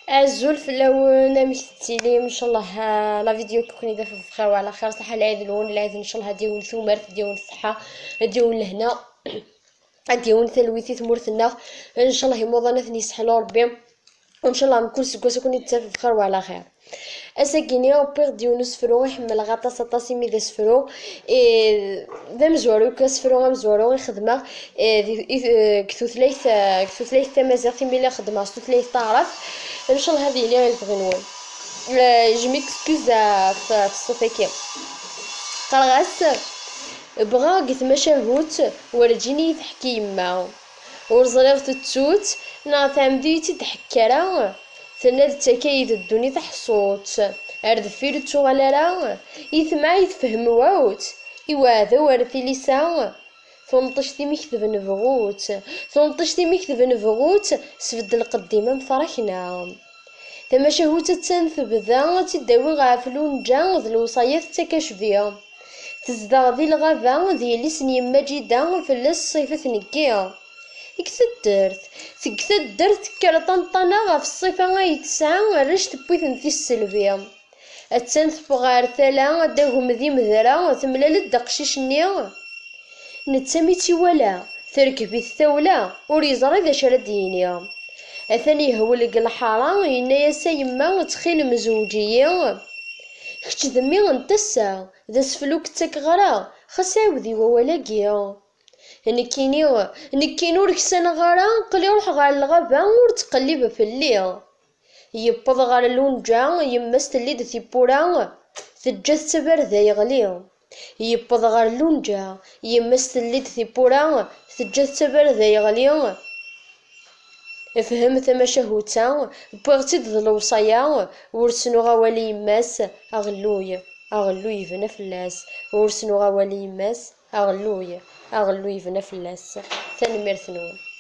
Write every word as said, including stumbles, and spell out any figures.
عزول فلاون مكتتيلي ان شاء الله. ها- لا فيديو كوني دافع بخير وعلى خير، صحه العيد الاول العيد ان شاء الله ديون ثمرت ديون الصحه ديون لهنا ديون ثلويتي ثمورتنا ان شاء الله يموضنا ثني يسحلو ربي، وان شاء الله نكون سكوسا كوني تسافر بخير وعلى خير. اساكيني وبيغ ديونو سفرو يحمل غطاس طاس ميدا سفرو إيه ذا مزوارو كسفرو مزوارو يخدمه إيه كثوثليث كثوثليث تمازيغ ميلا خدمه ثلاث تعرف ان شاء الله هذه اللي يبغي نقول. جو ميكسكوز في الصوفيكي قرغاس بغا قيت مشاهوت ورجيني تحكي يما ورزريغ تتوت نا تعمديتي تحكرا تنال تكايد الدوني تحصوت ارد فيرو تشغلرا يثمع يتفهم واوت يواذا ورثي لسان ثنطشتي مكتب نبغوت ثنطشتي مكتب نبغوت سفد القديمة مفرحنا ثم شهوت تنثبذا تداوي غافلون جا ذ الوصايات تكشفيا تزدغ ذي الغابة ذي لسن يما جيدا فلس صيفة ثنكيا إكتدرت تكتدرت كرطنطنا غف الصيفة غاي تسعى رش تبويثن في السلفيا التنث بغار ثلا داهم ذي مذرا ثملال الدقشيش نيا نتسميتي ولا تركبي الثولة وريزري ذا شردينيا أثني هو لق الحرام إنا يا يما تخيل مزوجية كتش ذمي غنتسا ذا سفلوك تكغرا خاص عاودي وولاقيا نكيني نكينو ركسان غرا قلي روح غار الغابة ورتقلب في الليل يبض غار اللونجا يمس تليد ثيبورا ثجات تبرذا يغلي يبض غار اللونجا يمس تليد ثيبورا ثجات تبرذا يغلي فهمت ما شهوتا بغيتي ذ الوصايا ورسنو غوالي يماس اغلوي اغلوي فينا فلاس ورسنو غوالي يماس اغلوي اغلوي فينا فلاس ثاني ميرثنون.